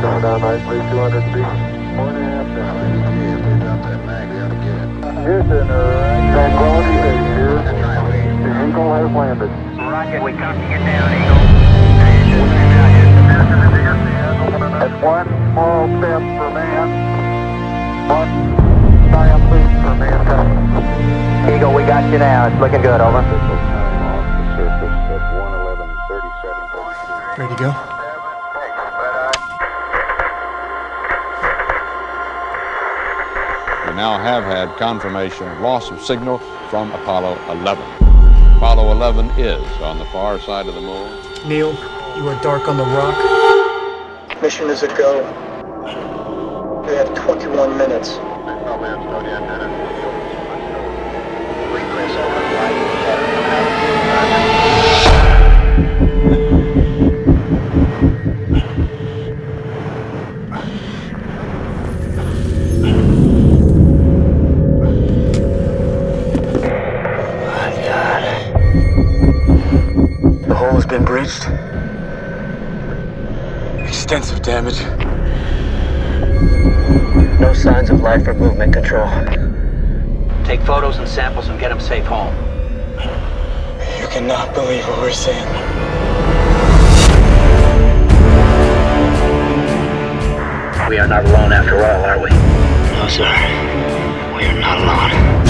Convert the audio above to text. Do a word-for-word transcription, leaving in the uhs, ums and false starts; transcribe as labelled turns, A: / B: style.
A: Going down nicely, two hundred feet. Four and a half down.
B: If they drop that mag, they ought to get it.
A: Houston, uh, Tranquility Base here. The Eagle has landed.
C: Rocket, we copy you down, Eagle. Engines in now, Houston.
A: That's one small step for man, one giant leap for mankind.
C: Eagle, we got you now. It's looking good, over.
A: Official time off the surface at one eleven thirty-seven thirty-two.
D: Ready to go?
E: We now have had confirmation of loss of signal from Apollo eleven. Apollo eleven is on the far side of the moon.
D: Neil, you are dark on the rock.
F: Mission is a go. We have twenty-one minutes.
D: The hole has been breached. Extensive damage.
F: No signs of life or movement control.
C: Take photos and samples and get them safe home.
D: You cannot believe what we're seeing.
C: We are not alone after all, are we?
F: No, sir. We are not alone.